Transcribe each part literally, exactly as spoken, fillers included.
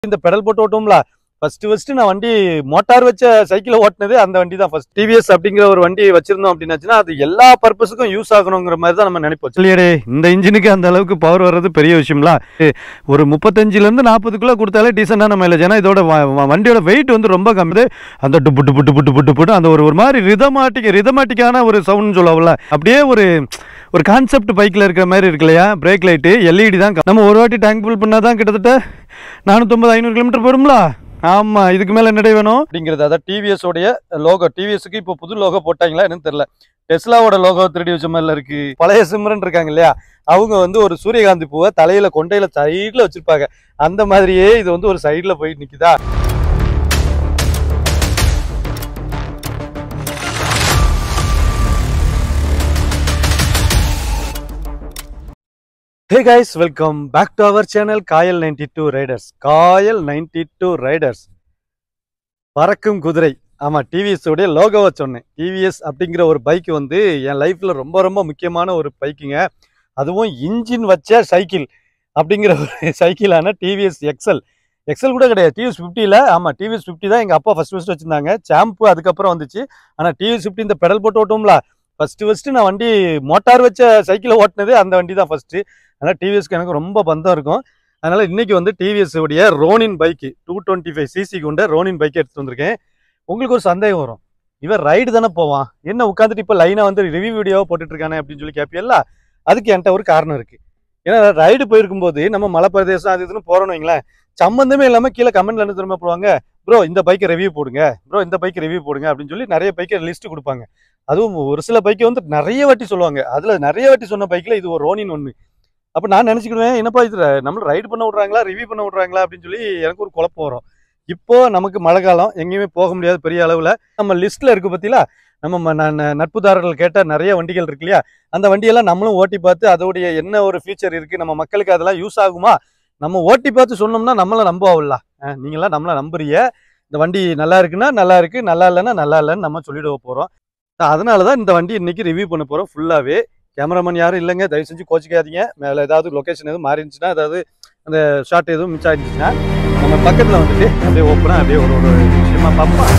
இந்த பெடல் போட்டு ஓட்டும்ல first first நான் வண்டி மோட்டார் வச்ச சைக்கிளை ஓட்டினது அந்த வண்டி தான் ஃபர்ஸ்ட். டிவிஎஸ் அப்படிங்கிற ஒரு வண்டி வச்சிருந்தோம் அப்படின்னாச்சுன்னா அது எல்லா பர்பஸுக்கும் யூஸ் ஆகணுங்கிற மாதிரி தான் நம்ம நினைப்போம். இல்லையே இந்த இன்ஜினுக்கு அந்த அளவுக்கு பவர் வர்றது பெரிய விஷயம்ல. ஒரு முப்பத்தஞ்சுல இருந்து நாற்பதுக்குள்ள கொடுத்தாலே டீசெண்டான மைலேஜ். ஏன்னா இதோட வண்டியோட வெயிட் வந்து ரொம்ப கம்மி. அந்த டுப்பு டுப்பு டுப்பு டுப்பு டுப்பு அந்த ஒரு ஒரு மாதிரி ரிதமாட்டிக் ரிதமாட்டிக்கான ஒரு சவுண்ட் சொல்லுவாங்கல்ல, அப்படியே ஒரு ஒரு கான்செப்ட் பைக்கில் இருக்கிற மாதிரி இருக்கு இல்லையா. பிரேக் லைட்டு எல்இடி தான். நம்ம ஒரு வாட்டி டேங்க் ஃபுல் பண்ணால் தான் கிட்டத்தட்ட நானூற்றம்பது ஐநூறு கிலோமீட்டர் போடும்ல. ஆமாம், இதுக்கு மேலே என்னடை வேணும் அப்படிங்கிறது. அதான் டிவிஎஸ் உடைய லோகோ. டிவிஎஸ்க்கு இப்போ புது லோகோ போட்டாங்களா என்னன்னு தெரியல. டெஸ்லாவோட லோகோ திருடி வச்ச மாதிரில இருக்கு. பழைய சிம்ரன் இருக்காங்க இல்லையா, அவங்க வந்து ஒரு சூரியகாந்தி பூவை தலையில கொண்டையில சைட்ல வச்சிருப்பாங்க. அந்த மாதிரியே இது வந்து ஒரு சைட்ல போயிட்டு நிக்குதா. Hey guys, welcome back to our channel Kayal ninety-two Riders. Kayal ninety-two Riders. பறக்கும் குதிரை. ஆமா, டிவிஎஸ் உடைய லோகோவை சொன்னேன். டிவிஎஸ் அப்படிங்கிற ஒரு பைக் வந்து என் லைஃப்ல ரொம்ப ரொம்ப முக்கியமான ஒரு பைக்குங்க. அதுவும் இன்ஜின் வச்ச சைக்கிள் அப்படிங்கிற ஒரு சைக்கிளான டிவிஎஸ் எக்ஸல். எக்ஸல் கூட கிடையாது, டிவிஎஸ் ஃபிஃப்டியில். ஆமாம், டிவிஎஸ் ஃபிஃப்டி தான் எங்கள் அப்பா ஃபர்ஸ்ட் ஃபர்ஸ்ட் வச்சுருந்தாங்க. சாம்பு அதுக்கப்புறம் வந்துச்சு. ஆனால் டிவிஎஸ் ஃபிஃப்டி இந்த பெடல் போட்டு ஓட்டும்ல, ஃபர்ஸ்ட் ஃபர்ஸ்ட் நான் வண்டி மோட்டார் வச்ச சைக்கிளை ஓட்டினது அந்த வண்டி தான் ஃபர்ஸ்ட். அதனால் டிவிஎஸ்க்கு எனக்கு ரொம்ப பந்தம் இருக்கும். அதனால் இன்றைக்கி வந்து டிவிஎஸ் உடைய Ronin bike two twenty five cc கொண்ட ரோனின் பைக்கை எடுத்துகிட்டு வந்திருக்கேன். உங்களுக்கு ஒரு சந்தேகம் வரும், இவன் ரைடு தானே போவான், என்ன உட்காந்துட்டு இப்போ லைனாக வந்து ரிவ்யூ வீடியோவை போட்டுட்ருக்கானே அப்படின்னு சொல்லி கேட்பியல்ல. அதுக்கு என்கிட்ட ஒரு காரணம் இருக்குது. ஏன்னா ரைடு போயிருக்கும்போது நம்ம மலை பிரதேசம் அது இதுன்னு போகிறோன்னு வைங்களேன், சம்மந்தமே இல்லாமல் கீழே கமெண்ட்ல என்ன திரும்ப போடுவாங்க, ப்ரோ இந்த பைக்கை ரிவ்யூ போடுங்க, ப்ரோ இந்த பைக்கை ரிவ்யூ போடுங்க அப்படின்னு சொல்லி நிறைய பைக்கை லிஸ்ட்டு கொடுப்பாங்க. அதுவும் ஒரு சில பைக்கை வந்து நிறைய வாட்டி சொல்லுவாங்க. அதில் நிறைய வாட்டி சொன்ன பைக்கில் இது ஒரு ரோனின் ஒன்று. அப்போ நான் நினச்சிக்கிடுவேன், என்னப்பா இது நம்மள ரைடு பண்ண விட்றாங்களா ரிவ்யூ பண்ண விட்றாங்களா அப்படின்னு சொல்லி எனக்கு ஒரு குழப்பம் வரும். இப்போ நமக்கு மழை காலம், எங்கேயுமே போக முடியாது பெரிய அளவில். நம்ம லிஸ்ட்டில் இருக்குது பார்த்தீங்களா, நம்ம நட்புதாரர்கள் கேட்ட நிறைய வண்டிகள் இருக்கு இல்லையா, அந்த வண்டியெல்லாம் நம்மளும் ஓட்டி பார்த்து அதோடைய என்ன ஒரு ஃபீச்சர் இருக்குது, நம்ம மக்களுக்கு அதெல்லாம் யூஸ் ஆகுமா, நம்ம ஓட்டி பார்த்து சொன்னோம்னா நம்மளை நம்புவாவில்ல. நீங்களாம் நம்மளை நம்புறீங்க, இந்த வண்டி நல்லா இருக்குன்னா நல்லா இருக்குது, நல்லா இல்லைன்னா நல்லா இல்லைன்னு நம்ம சொல்லிவிட போகிறோம். அதனால தான் இந்த வண்டி இன்னைக்கு ரிவ்யூ பண்ண போகிறோம் ஃபுல்லாகவே. கேமராமேன் யாரும் இல்லைங்க, தயவு செஞ்சு கோச்சிக்காதீங்க. மேலே ஏதாவது லொக்கேஷன் எதுவும் மாறி இருந்துச்சுன்னா, அதாவது அந்த ஷார்ட் எதுவும் மிஸ் ஆகிருந்துச்சுன்னா நம்ம பக்கத்தில் வந்துட்டு அப்படியே ஓப்பனாக அப்படியே ஒரு ஒரு விஷயமா பார்ப்போம்.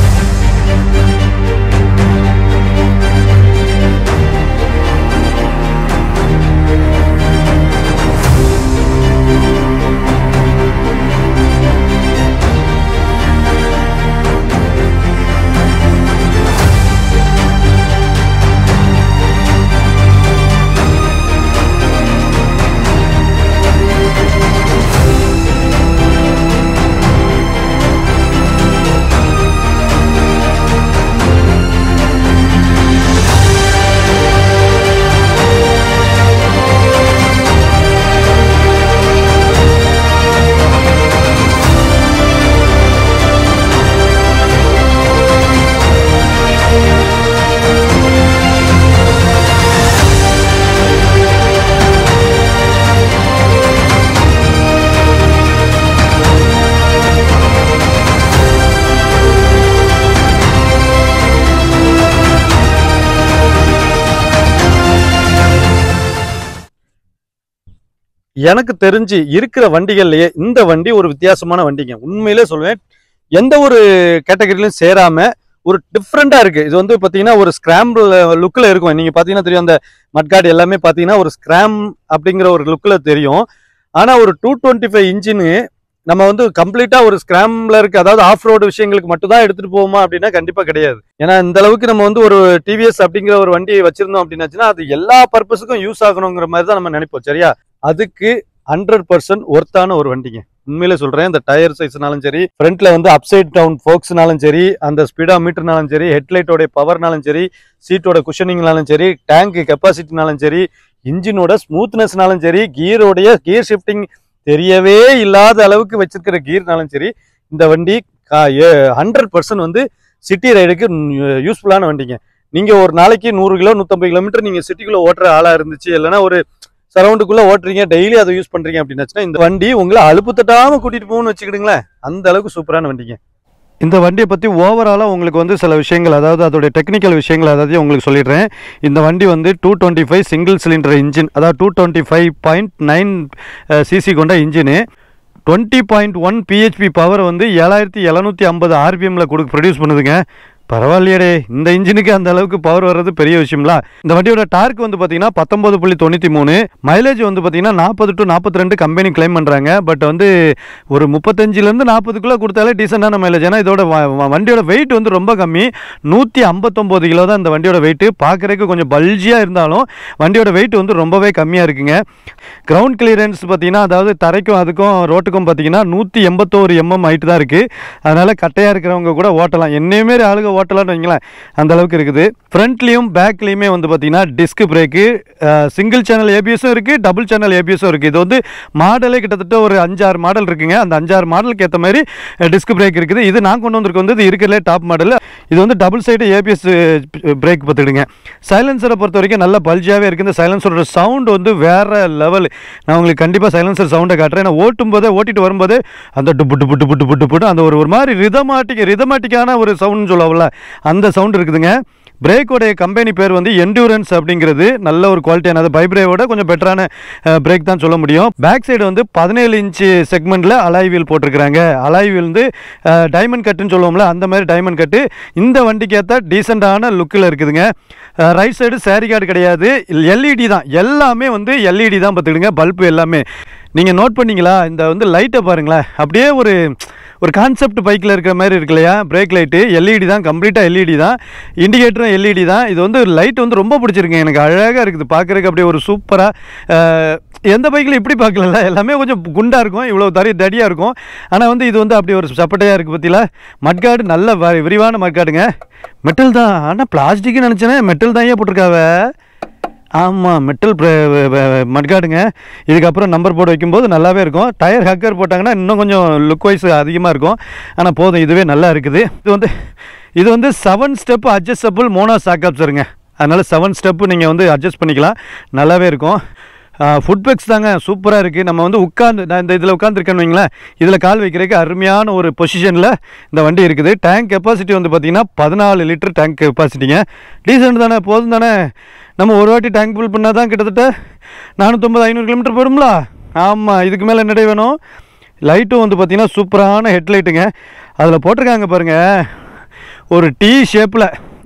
எனக்கு தெரிஞ்சு இருக்கிற வண்டிகள்லயே இந்த வண்டி ஒரு வித்தியாசமான வண்டிங்க. உண்மையிலே சொல்லுவேன், எந்த ஒரு கேட்டகரியிலும் சேராம ஒரு டிஃப்ரெண்டா இருக்கு. இது வந்து பாத்தீங்கன்னா ஒரு ஸ்கிராம்பிள் லுக்ல இருக்கும். நீங்க பாத்தீங்கன்னா தெரியும், அந்த மட்கார்டு எல்லாமே பாத்தீங்கன்னா ஒரு ஸ்கிராம் அப்படிங்கிற ஒரு லுக்ல தெரியும். ஆனா ஒரு டூ டுவெண்ட்டி ஃபைவ் இன்ஜினு நம்ம வந்து கம்ப்ளீட்டா ஒரு ஸ்கிராம்ல இருக்கு, அதாவது ஆஃப் ரோடு விஷயங்களுக்கு மட்டும் தான் எடுத்துட்டு போவோமா அப்படின்னா கண்டிப்பா கிடையாது. ஏன்னா இந்த அளவுக்கு நம்ம வந்து ஒரு டிவிஎஸ் அப்படிங்கிற ஒரு வண்டி வச்சிருந்தோம் அப்படின்னாச்சுன்னா அது எல்லா பர்பஸுக்கும் யூஸ் ஆகணுங்கிற மாதிரி தான் நம்ம நினைப்போம். சரியா, அதுக்கு ஹண்ட்ரட் பர்சன்ட் ஒர்த்தான ஒரு வண்டிங்க. உண்மையிலே சொல்றேன், இந்த டயர் சைஸ்னாலும் சரி, ஃப்ரண்ட்ல வந்து அப்சைட் டவுன் ஃபோக்ஸ்னாலும் சரி, அந்த ஸ்பீடா மீட்டர்னாலும் சரி, ஹெட்லைட்டோட பவர்னாலும் சரி, சீட்டோட குஷனிங்னாலும் சரி, டேங்க் கெப்பாசிட்டினாலும் சரி, இன்ஜினோட ஸ்மூத்னஸ்னாலும் சரி, கியரோடைய கியர் ஷிஃப்டிங் தெரியவே இல்லாத அளவுக்கு வச்சிருக்கிற கியர்னாலும் சரி, இந்த வண்டி ஹண்ட்ரட் பர்சன்ட் வந்து சிட்டி ரைடுக்கு யூஸ்ஃபுல்லான வண்டிங்க. நீங்க ஒரு நாளைக்கு நூறு கிலோ நூற்றம்பது கிலோமீட்டர் நீங்க சிட்டிக்குள்ள ஓட்டுற ஆளா இருந்துச்சு, இல்லைன்னா ஒரு சரௌண்டுக்குள்ள ஓட்டுறீங்க, டெய்லி அதை யூஸ் பண்றீங்க அப்படின்னாச்சுன்னா இந்த வண்டி உங்களை அலுப்பு தட்டாம கூட்டிட்டு போகணும்னு வச்சுக்கிடுங்களேன். அந்த அளவுக்கு சூப்பரான வண்டிங்க. இந்த வண்டியை பற்றி ஓவராலாக உங்களுக்கு வந்து சில விஷயங்கள், அதாவது அதோடைய டெக்னிக்கல் விஷயங்கள் அதாவது உங்களுக்கு சொல்லிடுறேன். இந்த வண்டி வந்து two twenty five single cylinder engine, அதாவது two twenty five point nine cc கொண்ட இன்ஜினு. Twenty point one BHP power வந்து ஏழாயிரத்தி எழுநூற்றி ஐம்பது ஆர்பிஎம்ல கொடுக்க ப்ரொடியூஸ் பண்ணுதுங்க. பரவாயில்லையே, இந்த இன்ஜினுக்கு அந்த அளவுக்கு பவர் வர்றது பெரிய விஷயம்ல. இந்த வண்டியோட டார்க் வந்து பார்த்தீங்கன்னா பத்தொன்பது புள்ளி தொண்ணூற்றி மூணு, மைலேஜ் வந்து பார்த்தீங்கன்னா நாற்பது டு நாற்பத்தி ரெண்டு கம்பெனி கிளைம் பண்ணுறாங்க. பட் வந்து ஒரு முப்பத்தஞ்சிலேருந்து நாற்பதுக்குள்ளே கொடுத்தாலே டீசெண்டான மைலேஜ். ஏன்னா இதோட வண்டியோட வெயிட் வந்து ரொம்ப கம்மி, நூற்றி ஐம்பத்தொம்போது கிலோ தான் இந்த வண்டியோட வெயிட். பார்க்குறதுக்கு கொஞ்சம் பல்ஜியாக இருந்தாலும் வண்டியோட வெயிட் வந்து ரொம்பவே கம்மியாக இருக்குங்க. கிரவுண்ட் கிளியரன்ஸ் பார்த்தீங்கன்னா, அதாவது தரைக்கும் அதுக்கும் ரோட்டுக்கும் பார்த்தீங்கன்னா நூற்றி எண்பத்தோரு எம்எம் ஹைட் தான் இருக்குது. அதனால் கட்டையாக இருக்கிறவங்க கூட ஓட்டலாம், என்னையுமே ஆளுக ஓட்டலாம்னு வைங்களேன், அந்த அளவுக்கு இருக்குது. ஃப்ரண்ட்லேயும் பேக்லேயுமே வந்து பார்த்தீங்கன்னா டிஸ்க் பிரேக்கு, சிங்கிள் சேனல் ஏபிஎஸும் இருக்குது, டபுள் சேனல் ஏபிஎஸும் இருக்குது. இது வந்து மாடலே கிட்டத்தட்ட ஒரு அஞ்சாறு மாடல் இருக்குங்க. அந்த அஞ்சாறு மாடலுக்கு ஏற்ற மாதிரி டிஸ்க் பிரேக் இருக்குது. இது நான் கொண்டு வந்திருக்க வந்து இது இருக்கிறதுலே டாப் மாடல். இது வந்து டபுள் சைடு ஏபிஎஸ் பிரேக் பார்த்துக்கிடுங்க. சைலன்சரை பொறுத்த வரைக்கும் நல்ல பல்ஜியாகவே இருக்குது. இந்த சைலன்சரோட சவுண்ட் வந்து வேறு லெவல். நான் உங்களுக்கு கண்டிப்பாக சைலன்சர் சவுண்டை காட்டுறேன். ஏன்னா ஓட்டும் போதே ஓட்டிட்டு வரும்போதே அந்த டுப்பு டுப்பு டுப்பு டுப்பு டுப்பு அந்த ஒரு ஒரு மாதிரி ரிதமாட்டிக் ரிதமாட்டிக்கான ஒரு சவுண்ட்னு சொல்லுவாங்கல்ல, அந்த சவுண்ட் இருக்குதுங்க. பிரேக்கோடைய கம்பெனி பேர் வந்து என்டூரன்ஸ் அப்படிங்கிறது. நல்ல ஒரு குவாலிட்டியான, பைப்ரேவோட கொஞ்சம் பெட்டரான பிரேக் தான் சொல்ல முடியும். பேக் சைடு வந்து பதினேழு இன்ச்சு செக்மெண்ட்டில் அலாய் வீல் போட்டிருக்கிறாங்க. அலாய் வீல் வந்து டைமண்ட் கட்டுன்னு சொல்லுவோம்ல, அந்த மாதிரி டைமண்ட் கட்டு இந்த வண்டிக்கு ஏற்ற டீசெண்டான லுக்கில் இருக்குதுங்க. ரைட் சைடு சேரி கார்டு கிடையாது, எல்இடி தான், எல்லாமே வந்து எல்இடி தான் பார்த்துக்கிடுங்க. பல்பு எல்லாமே நீங்கள் நோட் பண்ணிங்களா, இந்த வந்து லைட்டை பாருங்களேன், அப்படியே ஒரு ஒரு கான்செப்ட் பைக்கில் இருக்கிற மாதிரி இருக்கு இல்லையா. பிரேக் லைட்டு எல்இடி தான், கம்ப்ளீட்டாக எல்இடி தான், இண்டிகேட்டரும் எல்இடி தான். இது வந்து லைட் வந்து ரொம்ப பிடிச்சிருக்கு எனக்கு, அழகாக இருக்குது பார்க்குறதுக்கு. அப்படியே ஒரு சூப்பராக, எந்த பைக்கில் இப்படி பார்க்கல, எல்லாமே கொஞ்சம் குண்டாக இருக்கும், இவ்வளோ தடி தடியாக இருக்கும். ஆனால் வந்து இது வந்து அப்படி ஒரு சப்பட்டையாக இருக்குது பற்றியில். மட்காடு நல்ல விரிவான மட்காடுங்க, மெட்டல் தான். ஆனால் பிளாஸ்டிக்னு நினச்சேனே, மெட்டல் தான் ஏன் போட்டிருக்காவ. ஆமாம், மெட்டல் மட்காடுங்க. இதுக்கப்புறம் நம்பர் போர்டு வைக்கும்போது நல்லாவே இருக்கும். டயர் ஹக்கர் போட்டாங்கன்னா இன்னும் கொஞ்சம் லுக் வைஸ் அதிகமாக இருக்கும். ஆனால் போதும், இதுவே நல்லா இருக்குது. இது வந்து இது வந்து செவன் ஸ்டெப் அட்ஜஸ்டபிள் மோனோ சாக்கப்ஸருங்க. அதனால் செவன் ஸ்டெப்பு நீங்கள் வந்து அட்ஜஸ்ட் பண்ணிக்கலாம், நல்லாவே இருக்கும். ஃபுட் பேக்ஸ் தாங்க சூப்பராக இருக்குது. நம்ம வந்து உட்காந்து, நான் இந்த இதில் உட்காந்துருக்கேன்னு வைங்களேன், இதில் கால் வைக்கிறதுக்கு அருமையான ஒரு பொசிஷனில் இந்த வண்டி இருக்குது. டேங்க் கெப்பாசிட்டி வந்து பார்த்திங்கன்னா பதினாலு லிட்டர் டேங்க் கெப்பாசிட்டிங்க. டீசென்ட் தானே, போதும் தானே. நம்ம ஒரு வாட்டி டேங்க் ஃபுல் பண்ணால் தான் கிட்டத்தட்ட நானூற்றம்பது ஐநூறு கிலோமீட்டர் போடும்ல. ஆமாம், இதுக்கு மேலே என்னடே வேணும். லைட்டும் வந்து பார்த்திங்கன்னா சூப்பரான ஹெட்லைட்டுங்க. அதில் போட்டிருக்காங்க பாருங்கள், ஒரு டீ ஷேப்பில்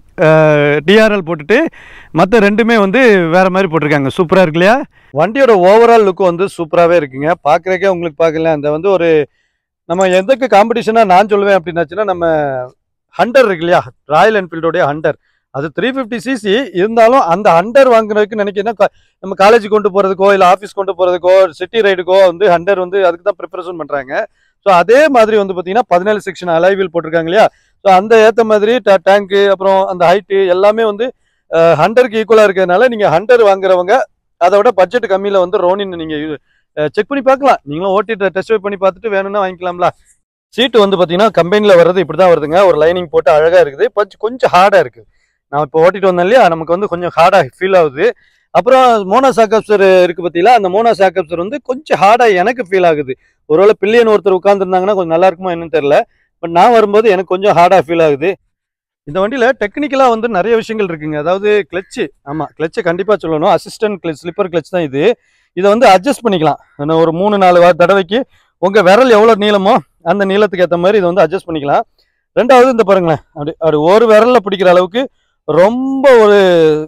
டிஆர்எல் போட்டுட்டு மற்ற ரெண்டுமே வந்து வேறு மாதிரி போட்டிருக்காங்க. சூப்பராக இருக்கு இல்லையா. வண்டியோட ஓவரால் லுக்கு வந்து சூப்பராகவே இருக்குங்க. பார்க்குறக்கே உங்களுக்கு பார்க்கல, அந்த வந்து ஒரு நம்ம எதுக்கு காம்படிஷனாக நான் சொல்லுவேன் அப்படின்னாச்சுன்னா, நம்ம ஹண்டர் இருக்கு இல்லையா, ராயல் என்ஃபீல்டோடைய ஹண்டர், அது த்ரீ ஃபிஃப்டி சிசி இருந்தாலும் அந்த ஹண்டர் வாங்குறதுக்கு நினைக்கிறேன்னா, நம்ம காலேஜ் கொண்டு போகிறதுக்கோ இல்லை ஆஃபீஸ் கொண்டு போகிறதுக்கோ சிட்டி ரைடுக்கோ வந்து ஹண்டர் வந்து அதுக்கு தான் ப்ரிப்பரேஷன் பண்ணுறாங்க. ஸோ அதே மாதிரி வந்து பார்த்தீங்கன்னா பதினேழு செக்ஷன் அலைவில் போட்டிருக்காங்க இல்லையா. ஸோ அந்த ஏற்ற மாதிரி டேங்க்கு அப்புறம் அந்த ஹைட்டு எல்லாமே வந்து ஹண்டருக்கு ஈக்குவலாக இருக்கிறதுனால நீங்கள் ஹண்டர் வாங்குறவங்க அதை விட பட்ஜெட் கம்மியில் வந்து ரோனின் நீங்கள் செக் பண்ணி பார்க்கலாம். நீங்களும் ஓட்டிட்டு டெஸ்ட் ட்ரைவ் பண்ணி பார்த்துட்டு வேணும்னா வாங்கிக்கலாம்ல. சீட்டு வந்து பார்த்தீங்கன்னா கம்பெனியில் வர்றது இப்படி தான் வருதுங்க. ஒரு லைனிங் போட்டு அழகாக இருக்குது, கொஞ்சம் கொஞ்சம் ஹார்டாக இருக்குது. நான் இப்போ ஓட்டிட்டு வந்தேன் இல்லையா, நமக்கு வந்து கொஞ்சம் ஹார்டாக ஃபீல் ஆகுது. அப்புறம் மோனோ சாக்கப்சர் இருக்குது பார்த்தீங்களா, அந்த மோனோ சாக்கப்சர் வந்து கொஞ்சம் ஹார்டாக எனக்கு ஃபீல் ஆகுது. ஒருவேளை பில்லியன் ஒருத்தர் உட்காந்துருந்தாங்கன்னா கொஞ்சம் நல்லா இருக்குமோ என்னன்னு தெரியல. பட் நான் வரும்போது எனக்கு கொஞ்சம் ஹார்டாக ஃபீல் ஆகுது. இந்த வண்டியில் டெக்னிக்கலாக வந்து நிறைய விஷயங்கள் இருக்குங்க. அதாவது கிளச்சு, ஆமாம் கிளச்சை கண்டிப்பாக சொல்லணும். அசிஸ்டன்ட் கிளச், ஸ்லிப்பர் கிளச் தான் இது. இதை வந்து அட்ஜஸ்ட் பண்ணிக்கலாம். ஒரு மூணு நாலு தடவைக்கு உங்கள் விரல் எவ்வளோ நீளமோ அந்த நீளத்துக்கு ஏற்ற மாதிரி இதை வந்து அட்ஜஸ்ட் பண்ணிக்கலாம். ரெண்டாவது இந்த பாருங்களேன், அப்படி அப்படி ஒரு விரலில் பிடிக்கிற அளவுக்கு ரொம்ப ஒரு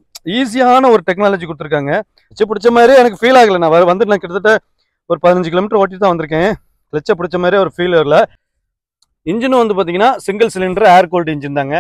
ஈஸியான ஒரு டெக்னாலஜி கொடுத்துருக்காங்க. கிளச்சை பிடிச்ச மாதிரி எனக்கு ஃபீல் ஆகலை. நான் வந்து நான் கிட்டத்தட்ட ஒரு பதினஞ்சு கிலோமீட்டர் ஓட்டி தான் வந்திருக்கேன். கிளச்சை பிடிச்ச மாதிரி ஒரு ஃபீல் வரல. இன்ஜினும் வந்து பார்த்தீங்கன்னா single cylinder air cooled engine தாங்க.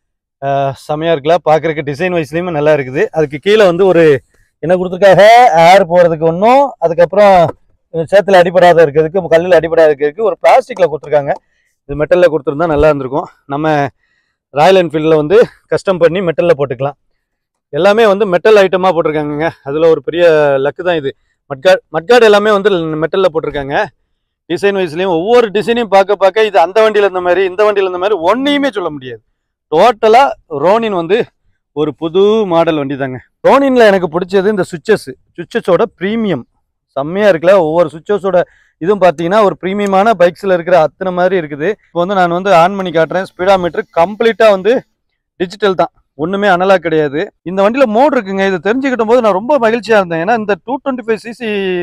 செமையாக இருக்குல்ல, பார்க்குறக்கு டிசைன் வைஸ்லேயுமே நல்லா இருக்குது. அதுக்கு கீழே வந்து ஒரு என்ன கொடுத்துருக்காங்க, ஏர் போகிறதுக்கு ஒன்றும், அதுக்கப்புறம் சேத்துல அடிப்படாத இருக்கிறதுக்கு, கல்லில் அடிப்படாத இருக்கிறதுக்கு ஒரு பிளாஸ்டிக்கில் கொடுத்துருக்காங்க. இது மெட்டலில் கொடுத்துருந்தா நல்லா இருந்திருக்கும். நம்ம ராயல் என்ஃபீல்டில் வந்து கஸ்டம் பண்ணி மெட்டலில் போட்டுக்கலாம். எல்லாமே வந்து மெட்டல் ஐட்டமாக போட்டிருக்காங்க. அதில் ஒரு பெரிய லக்கு தான் இது. மட்கார்டு மட்கார்டு எல்லாமே வந்து மெட்டலில் போட்டிருக்காங்க. டிசைன் வைஸ்லேயும் ஒவ்வொரு டிசைனையும் பார்க்க பார்க்க இது அந்த வண்டியில் இருந்த மாதிரி இந்த வண்டியில் இருந்த மாதிரி ஒன்றையுமே சொல்ல முடியாது. டோட்டலாக ரோனின் வந்து ஒரு புது மாடல் வண்டி தாங்க. ரோனின்ல எனக்கு பிடிச்சது இந்த சுவிச்சஸ், சுவிச்சஸோட ப்ரீமியம் செம்மையாக இருக்குல்ல. ஒவ்வொரு சுவிச்சஸோட இதுவும் பார்த்தீங்கன்னா ஒரு ப்ரீமியமான பைக்ஸில் இருக்கிற அத்தனை மாதிரி இருக்குது. இப்போ வந்து நான் வந்து ஆன் பண்ணி காட்டுறேன். ஸ்பீடா மீட்டர் கம்ப்ளீட்டாக வந்து டிஜிட்டல் தான், ஒன்றுமே அனலாக கிடையாது. இந்த வண்டியில் மோட் இருக்குங்க. இதை தெரிஞ்சுக்கிட்ட போது நான் ரொம்ப மகிழ்ச்சியாக இருந்தேன். ஏன்னா இந்த டூ டுவெண்ட்டி ஃபைவ் சிசி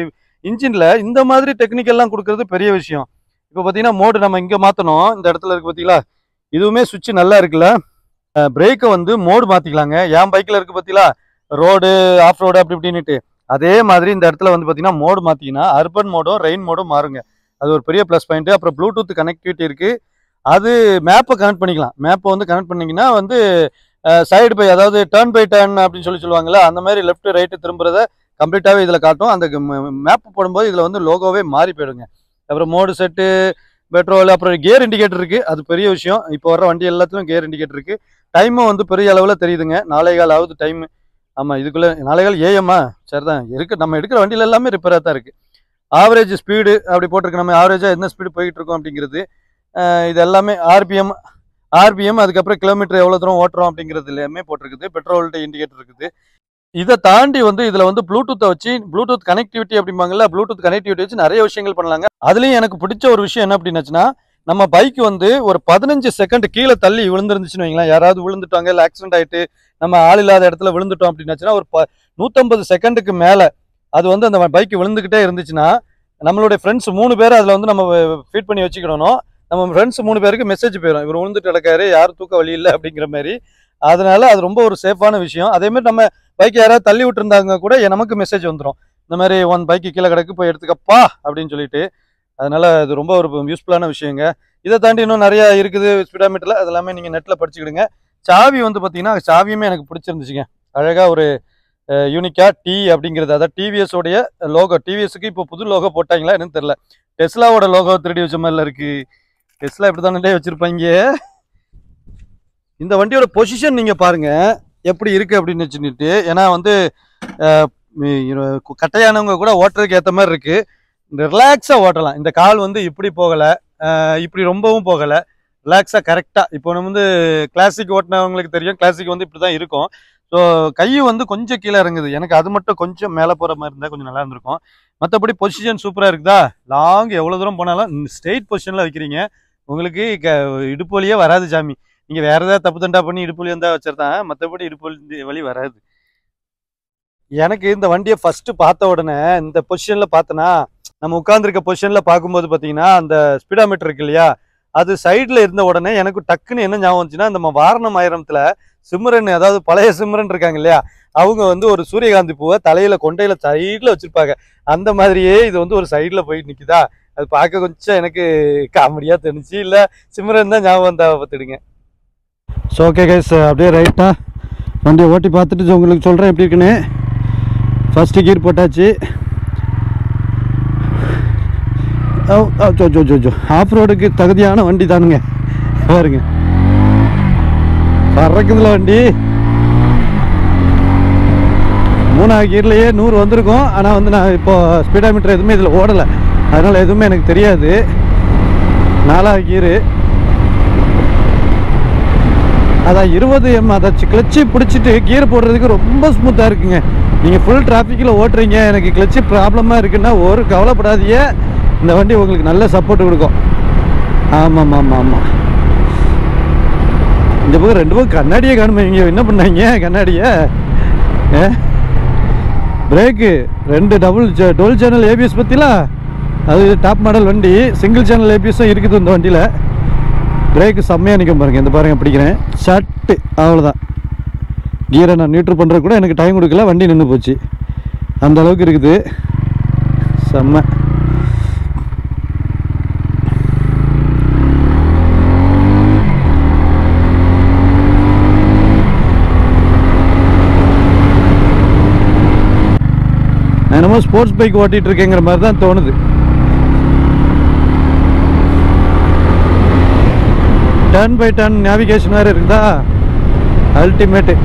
இன்ஜினில் இந்த மாதிரி டெக்னிக்கெல்லாம் கொடுக்கறது பெரிய விஷயம். இப்போ பார்த்தீங்கன்னா மோடு நம்ம இங்கே மாற்றணும். இந்த இடத்துல இருக்குது பார்த்தீங்களா, இதுவுமே சுவிட்ச் நல்லா இருக்குல்ல. பிரேக்கை வந்து மோடு மாற்றிக்கலாங்க. என் பைக்கில் இருக்குது பார்த்தீங்களா, ரோடு ஆஃப் ரோடு அப்படி இப்படின்னுட்டு. அதே மாதிரி இந்த இடத்துல வந்து பார்த்தீங்கன்னா மோடு மாற்றிங்கன்னா அர்பன் மோடும் ரெயின் மோடும் மாறுங்க. அது ஒரு பெரிய ப்ளஸ் பாயிண்ட்டு. அப்புறம் ப்ளூடூத் கனெக்டிவிட்டி இருக்குது. அது மேப்பை கனெக்ட் பண்ணிக்கலாம். மேப்பை வந்து கனெக்ட் பண்ணிங்கன்னா வந்து சைடு பை, அதாவது டர்ன் பை டர்ன் அப்படின்னு சொல்லி சொல்லுவாங்கள்ல, அந்த மாதிரி லெஃப்ட் ரைட்டு திரும்புறத கம்ப்ளீட்டாகவே இதில் காட்டும். அந்த மேப் போடும்போது இதில் வந்து லோகோவே மாறி போயிடுங்க. அப்புறம் மோடு செட்டு, பெட்ரோல், அப்புறம் கியர் இண்டிகேட்டர் இருக்குது. அது பெரிய விஷயம். இப்போ வர வண்டி எல்லாத்துலையும் கியர் இண்டிகேட்டர் இருக்குது. டைமும் வந்து பெரிய அளவில் தெரியுதுங்க. நாலே கால் ஆகுது டைமு. ஆமாம், இதுக்குள்ளே நாலே கால் ஏஎம்மா சரி தான் இருக்குது. நம்ம எடுக்கிற வண்டியில் எல்லாமே ரிப்பேராக தான் இருக்குது. ஆவரேஜ் ஸ்பீடு அப்படி போட்டிருக்கு. நம்ம ஆவரேஜாக என்ன ஸ்பீடு போய்கிட்டு இருக்கோம் அப்படிங்கிறது. இது எல்லாமே ஆர்பிஎம் ஆர்பிஎம் அதுக்கப்புறம் கிலோமீட்டர் எவ்வளோ தூரம் ஓட்டுறோம் அப்படிங்கிறது எல்லாமே போட்டிருக்குது. பெட்ரோல்கிட்ட இண்டிகேட்டர் இருக்குது. இதை தாண்டி வந்து இதில் வந்து ப்ளூடூத்தை வச்சு, ப்ளூடூத் கனெக்டிவிட்டி அப்படிம்பாங்கல்ல, ப்ளூடூத் கனெக்டிவிட்டி வச்சு நிறைய விஷயங்கள் பண்ணலாங்க. அதுலேயும் எனக்கு பிடிச்ச ஒரு விஷயம் என்ன அப்படின்னாச்சுன்னா, நம்ம பைக் வந்து ஒரு பதினஞ்சு செகண்ட் கீழே தள்ளி விழுந்துருந்துச்சுன்னு வைங்களேன், யாராவது விழுந்துட்டாங்க இல்லை ஆக்சிடென்ட் ஆகிட்டு நம்ம ஆள் இல்லாத இடத்துல விழுந்துட்டோம் அப்படின்னாச்சுன்னா, ஒரு ப நூற்றம்பது செகண்டுக்கு மேலே அது வந்து அந்த பைக் விழுந்துக்கிட்டே இருந்துச்சுன்னா, நம்மளுடைய ஃப்ரெண்ட்ஸ் மூணு பேர் அதில் வந்து நம்ம ஃபீட் பண்ணி வச்சுக்கிடணும். நம்ம ஃப்ரெண்ட்ஸ் மூணு பேருக்கு மெசேஜ் போயிடும், இவர் விழுந்துட்டு கிடக்காரு, யாரும் தூக்க வழி இல்லை அப்படிங்கிற மாதிரி. அதனால அது ரொம்ப ஒரு சேஃபான விஷயம். அதேமாதிரி நம்ம பைக் யாராவது தள்ளி விட்டுருந்தாங்க கூட நமக்கு மெசேஜ் வந்துடும், இந்த மாதிரி ஒன் பைக்கு கீழே கிடக்கு, போய் எடுத்துக்கப்பா அப்படின்னு சொல்லிட்டு. அதனால அது ரொம்ப ஒரு யூஸ்ஃபுல்லான விஷயங்க. இதை தாண்டி இன்னும் நிறையா இருக்குது ஸ்பீடாமீட்டரில். அது எல்லாமே நீங்கள் நெட்டில் படிச்சுக்கிடுங்க. சாவி வந்து பார்த்தீங்கன்னா, சாவியுமே எனக்கு பிடிச்சிருந்துச்சுங்க. அழகாக ஒரு யூனிக்கா டி அப்படிங்கிறது, அதாவது டிவிஎஸ் உடைய லோகோ. டிவிஎஸ்க்கு இப்போ புது லோகோ போட்டாங்களா என்னன்னு தெரியல. டெஸ்லாவோட லோகோ திருடி வச்ச மாதிரில இருக்கு. டெஸ்லா இப்படி தானே வச்சிருப்பாங்க. இந்த வண்டியோட பொசிஷன் நீங்க பாருங்க எப்படி இருக்கு அப்படின்னு சொல்லிட்டு. ஏன்னா வந்து கட்டையானவங்க கூட ஓட்டுறதுக்கு ஏற்ற மாதிரி இருக்கு. ரிலாக்ஸா ஓட்டலாம். இந்த கால் வந்து இப்படி போகலை, இப்படி ரொம்பவும் போகலை, ரிலாக்ஸா கரெக்டா. இப்போ நம்ம வந்து கிளாசிக் ஓட்டினவங்களுக்கு தெரியும், கிளாசிக் வந்து இப்படிதான் இருக்கும். ஸோ கை வந்து கொஞ்சம் கீழே இறங்குது. எனக்கு அது மட்டும் கொஞ்சம் மேலே போகிற மாதிரி இருந்தால் கொஞ்சம் நல்லா இருந்திருக்கும். மற்றபடி பொசிஷன் சூப்பராக இருக்குதா. லாங் எவ்வளோ தூரம் போனாலும் ஸ்ட்ரெயிட் பொசிஷனில் வைக்கிறீங்க. உங்களுக்கு க இடுப்பு வலியே வராது சாமி. நீங்கள் வேறு ஏதாவது தப்பு தண்டா பண்ணி இடுப்பு வலி வந்தால் வச்சிருந்தான், மற்றபடி இடுப்பு வலி வலி வராது. எனக்கு இந்த வண்டியை ஃபஸ்ட்டு பார்த்த உடனே இந்த பொசிஷனில் பார்த்தோன்னா, நம்ம உட்காந்துருக்க பொசிஷனில் பார்க்கும்போது பார்த்தீங்கன்னா, அந்த ஸ்பீடாமீட்டர் இருக்கு இல்லையா, அது சைடில் இருந்த உடனே எனக்கு டக்குன்னு என்ன ஞாபகம் வந்துச்சுன்னா, நம்ம வாரணம் ஆயிரத்தில் சிம்ரன், அதாவது பழைய சிம்ரன் இருக்காங்க இல்லையா, அவங்க வந்து ஒரு சூரியகாந்தி பூவை தலையில கொண்டையில சைடில் வச்சிருப்பாங்க. அந்த மாதிரியே இது வந்து ஒரு சைடில் போயிட்டு நிற்குதா. அது பார்க்க கொஞ்சம் எனக்கு காமெடியாக தெரிஞ்சு, இல்லை சிம்ரன் தான் ஞாபகம் வந்தா பார்த்துடுங்க. ஸோ ஓகே கைஸ், அப்படியே ரைட்டாக வண்டியை ஓட்டி பார்த்துட்டு உங்களுக்கு சொல்கிறேன் எப்படி இருக்குன்னு. ஃபஸ்ட்டு கீர் போட்டாச்சு. ஜோ ஜோ ஜோ ஆஃப் ரோடுக்கு தகுதியான வண்டி தானுங்க. பாருங்க பறக்குதுல வண்டி. மூணாவது கீர்லேயே நூறு வந்திருக்கும். ஆனால் வந்து நான் இப்போ ஸ்பீடாமீட்டர் எதுவுமே இதில் ஓடலை, அதனால் எதுவுமே எனக்கு தெரியாது. நாலாவது கீரு அதான் இருபது எம். அதை கிளச்சி பிடிச்சிட்டு கீர் போடுறதுக்கு ரொம்ப ஸ்மூத்தாக இருக்குங்க. நீங்கள் ஃபுல் டிராஃபிக்கில் ஓட்டுறீங்க, எனக்கு கிளச்சி ப்ராப்ளமாக இருக்குன்னா ஒரு கவலைப்படாதீங்க, இந்த வண்டி உங்களுக்கு நல்ல சப்போர்ட் கொடுக்கும். ஆமாம் ஆமாம் ஆமாம். இந்த பக்கம் ரெண்டு பக்கம் கண்ணாடியே காணுமே. இங்கே என்ன பண்ணாங்க கண்ணாடியை. பிரேக்கு ரெண்டு டபுள் டுவெல் சேனல் ஏபிஎஸ் பற்றிலாம், அது டாப் மாடல் வண்டி. சிங்கிள் சேனல் ஏபிஎஸும் இருக்குது இந்த வண்டியில். பிரேக்கு செம்மையாக நிற்கும் பாருங்கள். இந்த பாருங்கள் பிடிக்கிறேன் சட்டு, அவ்வளோதான். கியரை நான் நியூட்ரல் பண்ணுற கூட எனக்கு டைம் கொடுக்கல, வண்டி நின்று போச்சு. அந்த அளவுக்கு இருக்குது, செம்ம. நான் என்னமோ ஸ்போர்ட்ஸ் பைக் ஓட்டிகிட்டு இருக்கேங்கிற மாதிரி தான் தோணுது. டர்ன் பை டர்ன் நேவிகேஷன் வேறு இருக்குதா, அல்டிமேட்டு.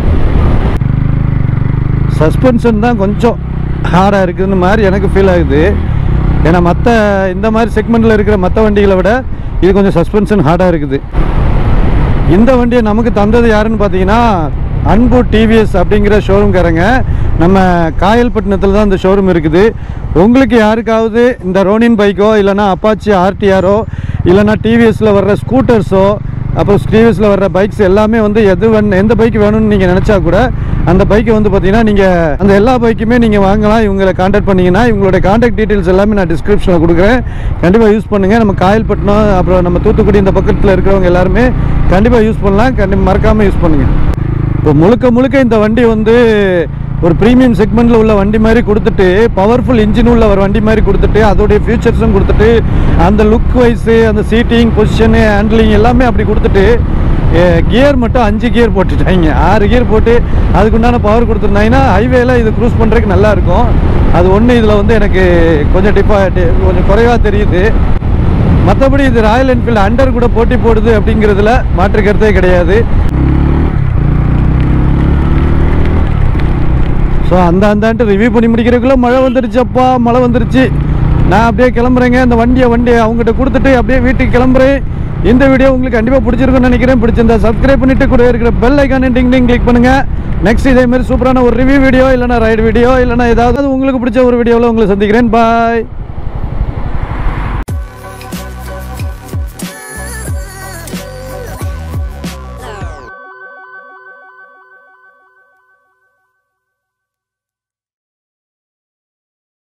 சஸ்பென்ஷன் தான் கொஞ்சம் ஹார்டாக இருக்குதுன்னு மாதிரி எனக்கு ஃபீல் ஆகுது. ஏன்னா மற்ற இந்த மாதிரி செக்மெண்ட்டில் இருக்கிற மற்ற வண்டிகளை விட இது கொஞ்சம் சஸ்பென்ஷன் ஹார்டாக இருக்குது. இந்த வண்டியை நமக்கு தந்தது யாருன்னு பார்த்தீங்கன்னா, அன்பு டிவிஎஸ் அப்படிங்கிற ஷோரூம்காரங்க. நம்ம காயல்பட்டினத்தில் தான் இந்த ஷோரூம் இருக்குது. உங்களுக்கு யாருக்காவது இந்த ரோனின் பைக்கோ இல்லைனா அப்பாச்சி ஆர்டிஆரோ இல்லைனா டிவிஎஸில் வர்ற ஸ்கூட்டர்ஸோ அப்புறம் டிவிஎஸில் வர்ற பைக்ஸ் எல்லாமே வந்து எது வேணும் எந்த பைக் வேணும்னு நீங்கள் நினச்சா கூட அந்த பைக்கை வந்து பார்த்தீங்கன்னா நீங்கள் அந்த எல்லா பைக்குமே நீங்கள் வாங்கலாம். இவங்களை கான்டாக்ட் பண்ணிங்கன்னா இவங்களுடைய கான்டாக்ட் டீட்டெயில்ஸ் எல்லாமே நான் டிஸ்கிரிப்ஷனில் கொடுக்குறேன். கண்டிப்பாக யூஸ் பண்ணுங்கள். நம்ம காயல்பட்டினம் அப்புறம் நம்ம தூத்துக்குடி இந்த பக்கத்தில் இருக்கிறவங்க எல்லாருமே கண்டிப்பாக யூஸ் பண்ணலாம். கண்டிப்பாக மறக்காமல் யூஸ் பண்ணுங்கள். இப்போ முழுக்க முழுக்க இந்த வண்டி வந்து ஒரு ப்ரீமியம் செக்மெண்ட்டில் உள்ள வண்டி மாதிரி கொடுத்துட்டு பவர்ஃபுல் இன்ஜின் உள்ள ஒரு வண்டி மாதிரி கொடுத்துட்டு அதோடைய ஃபியூச்சர்ஸும் கொடுத்துட்டு அந்த லுக் வைஸு அந்த சீட்டிங் பொசிஷனு ஹேண்ட்லிங் எல்லாமே அப்படி கொடுத்துட்டு கியர் மட்டும் அஞ்சு கியர் போட்டுட்டாங்க. ஆறு கியர் போட்டு அதுக்குண்டான பவர் கொடுத்துருந்தாங்கன்னா ஹைவேல இது க்ரூஸ் பண்ணுறதுக்கு நல்லாயிருக்கும். அது ஒன்று இதில் வந்து எனக்கு கொஞ்சம் டிப்பா கொஞ்சம் குறைவாக தெரியுது. மற்றபடி இது ராயல் என்ஃபீல்டு அண்டர் கூட போட்டி போடுது அப்படிங்கிறதுல மாற்று கருத்தே கிடையாது. ஸோ அந்த அந்தான்ட்டு ரிவ்யூ பண்ணி முடிக்கிறதுக்குள்ளே மழை வந்துருச்சு. அப்பா மழை வந்துருச்சு. நான் அப்படியே கிளம்புறேங்க. இந்த வண்டியை வண்டியை அவங்ககிட்ட கொடுத்துட்டு அப்படியே வீட்டுக்கு கிளம்புறேன். இந்த வீடியோ உங்களுக்கு கண்டிப்பாக பிடிச்சிருக்குன்னு நினைக்கிறேன். பிடிச்சிருந்தா சப்ஸ்கிரைப் பண்ணிட்டு கூட இருக்கிற bell icon ding ding click பண்ணுங்கள். நெக்ஸ்ட் இதே மாதிரி சூப்பரான ஒரு ரிவ்யூ வீடியோ இல்லைனா ரைடு வீடியோ இல்லைனா ஏதாவது உங்களுக்கு பிடிச்ச ஒரு வீடியோவில் உங்களை சந்திக்கிறேன். பாய்.